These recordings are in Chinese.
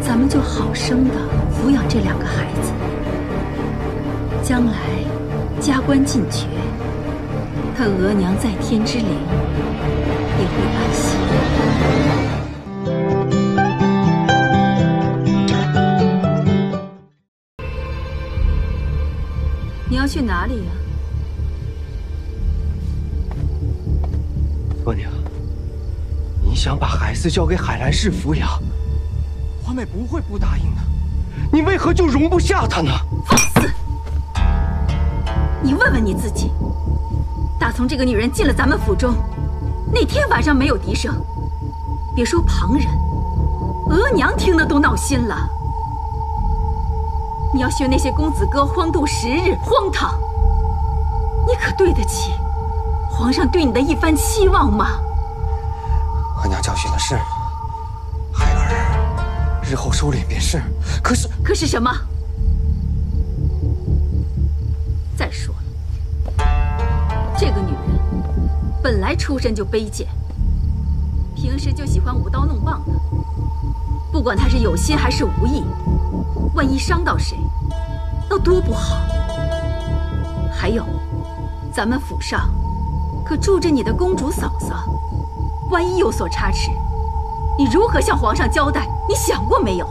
咱们就好生的抚养这2个孩子，将来加官进爵，他额娘在天之灵也会安息。你要去哪里呀？ 额娘，你想把孩子交给海兰氏抚养，华美不会不答应的。你为何就容不下她呢？ 放肆！你问问你自己，打从这个女人进了咱们府中，那天晚上没有笛声，别说旁人，额娘听得都闹心了。你要学那些公子哥荒度时日，荒唐，你可对得起皇上对你的一番期望吗？ 额娘教训的是，孩儿日后收敛便是。可是什么？再说了，这个女人本来出身就卑贱，平时就喜欢舞刀弄棒的，不管她是有心还是无意，万一伤到谁，那多不好。还有，咱们府上可住着你的公主嫂嫂，万一有所差池，你如何向皇上交代？你想过没有？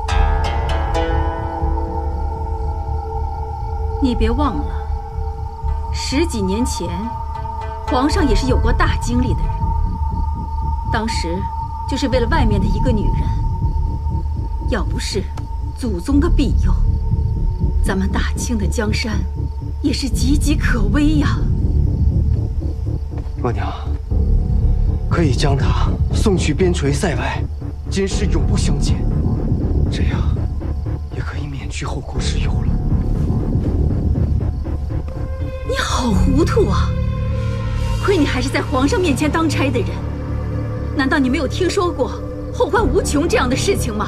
你别忘了，10几年前，皇上也是有过大经历的人，当时就是为了外面的一个女人，要不是祖宗的庇佑，咱们大清的江山也是岌岌可危呀。 额娘，可以将她送去边陲塞外，今世永不相见，这样也可以免去后顾之忧了。 你好糊涂啊！亏你还是在皇上面前当差的人，难道你没有听说过后患无穷这样的事情吗？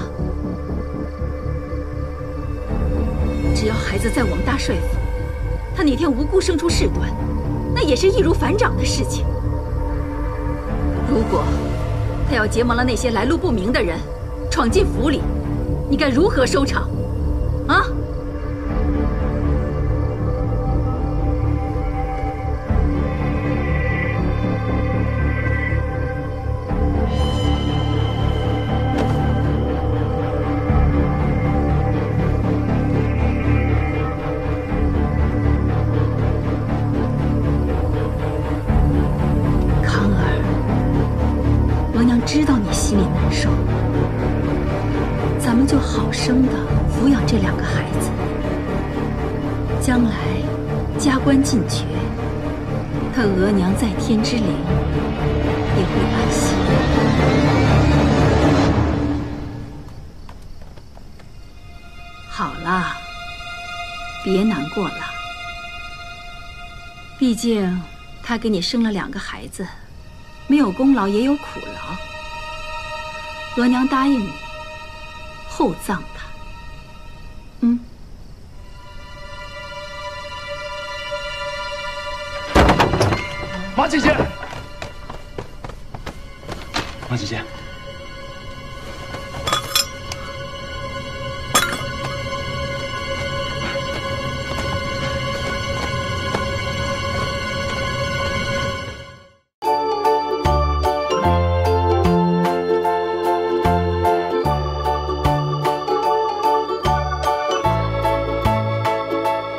只要孩子在我们大帅府，他哪天无故生出事端，那也是易如反掌的事情。如果他要结盟了那些来路不明的人，闯进府里，你该如何收场？啊？知道你心里难受，咱们就好生的抚养这2个孩子，将来加官进爵，他额娘在天之灵也会安息。好了，别难过了，毕竟他给你生了2个孩子，没有功劳也有苦劳。额娘答应你，厚葬他。 马姐姐，马姐姐。